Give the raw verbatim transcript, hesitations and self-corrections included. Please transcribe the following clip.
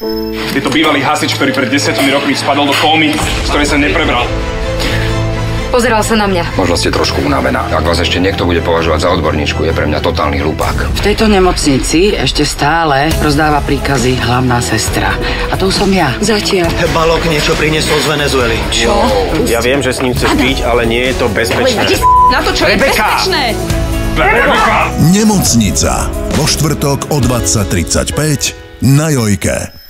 Je to bývalý hasič, ktorý pred desiatimi rokmi spadol do kómy, z ktorej sa neprebral. Pozeral sa na mňa. Možno ste trošku unavená. Ak vás ešte niekto bude považovať za odborníčku, je pre mňa totálny hlupák. V tejto nemocnici ešte stále rozdáva príkazy hlavná sestra. A to som ja. Zatiaľ. Balok niečo priniesol z Venezuely. Čo? Ja viem, že s ním chceš byť, ale nie je to bezpečné. Na to, čo je bezpečné. Nemocnica. Vo štvrtok o dvadsať tridsaťpäť na Jojke.